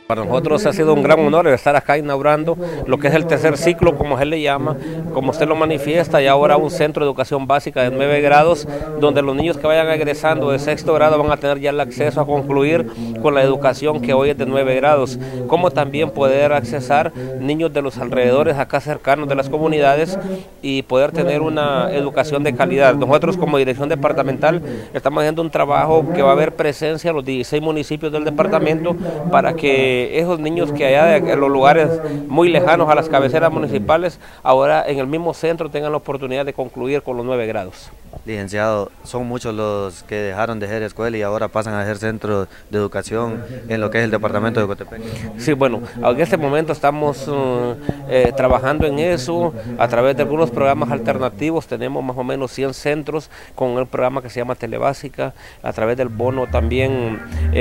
Para nosotros ha sido un gran honor estar acá inaugurando lo que es el tercer ciclo, como él le llama, como usted lo manifiesta, y ahora un centro de educación básica de 9 grados, donde los niños que vayan egresando de sexto grado van a tener ya el acceso a concluir con la educación que hoy es de 9 grados, como también poder accesar niños de los alrededores, acá cercanos de las comunidades, y poder tener una educación de calidad. Nosotros como dirección departamental estamos haciendo un trabajo que va a haber presencia en los 16 municipios del departamento para que esos niños que allá de los lugares muy lejanos a las cabeceras municipales, ahora en el mismo centro tengan la oportunidad de concluir con los 9 grados. Licenciado, son muchos los que dejaron de hacer escuela y ahora pasan a hacer centros de educación en lo que es el departamento de Ocotepeque. Sí, bueno, en este momento estamos trabajando en eso a través de algunos programas alternativos. Tenemos más o menos 100 centros con el programa que se llama Telebásica, a través del bono también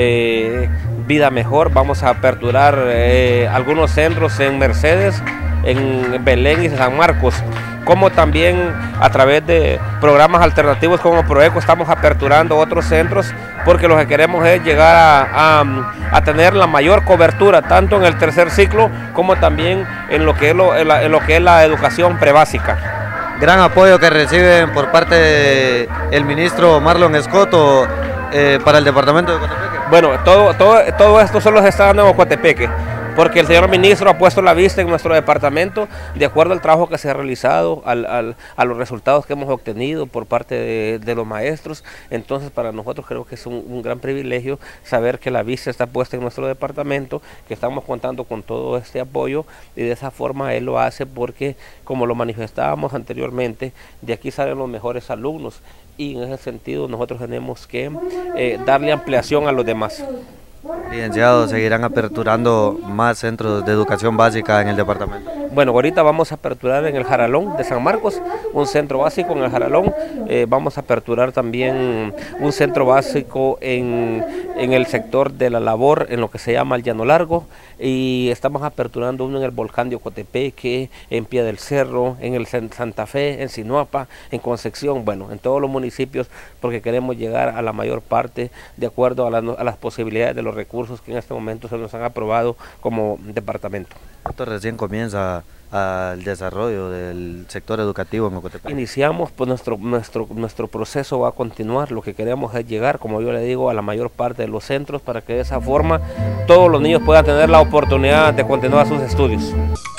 Vida Mejor. Vamos a aperturar algunos centros en Mercedes, en Belén y San Marcos, como también a través de programas alternativos como Proeco estamos aperturando otros centros, porque lo que queremos es llegar a tener la mayor cobertura, tanto en el tercer ciclo como también en lo que es la educación prebásica. Gran apoyo que reciben por parte del ministro Marlon Escoto para el departamento de Ocotepeque. Bueno, todo esto solo se está dando en Ocotepeque, porque el señor ministro ha puesto la vista en nuestro departamento de acuerdo al trabajo que se ha realizado, a los resultados que hemos obtenido por parte de los maestros. Entonces para nosotros creo que es un gran privilegio saber que la vista está puesta en nuestro departamento, que estamos contando con todo este apoyo, y de esa forma él lo hace porque, como lo manifestábamos anteriormente, de aquí salen los mejores alumnos, y en ese sentido nosotros tenemos que darle ampliación a los demás. Licenciado, ¿seguirán aperturando más centros de educación básica en el departamento? Bueno, ahorita vamos a aperturar en el Jaralón de San Marcos un centro básico en el Jaralón. Vamos a aperturar también un centro básico en el sector de la labor, en lo que se llama el Llano Largo, y estamos aperturando uno en el Volcán de Ocotepeque, en Pie del Cerro, en el Santa Fe, en Sinuapa, en Concepción, bueno, en todos los municipios, porque queremos llegar a la mayor parte de acuerdo a las posibilidades de los recursos que en este momento se nos han aprobado como departamento. Esto recién comienza al desarrollo del sector educativo en Ocotepeque. Iniciamos, pues nuestro proceso va a continuar. Lo que queremos es llegar, como yo le digo, a la mayor parte de los centros, para que de esa forma todos los niños puedan tener la oportunidad de continuar sus estudios.